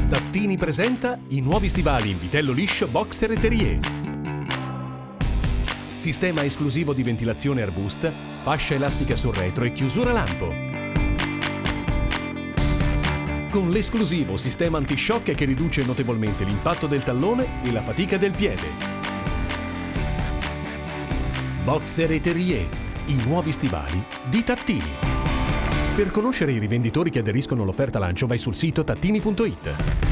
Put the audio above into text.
Tattini presenta i nuovi stivali in vitello liscio Boxer e Terrier. Sistema esclusivo di ventilazione Arbust, fascia elastica sul retro e chiusura lampo. Con l'esclusivo sistema antishock che riduce notevolmente l'impatto del tallone e la fatica del piede. Boxer e Terrier, i nuovi stivali di Tattini. Per conoscere i rivenditori che aderiscono all'offerta lancio vai sul sito tattini.it.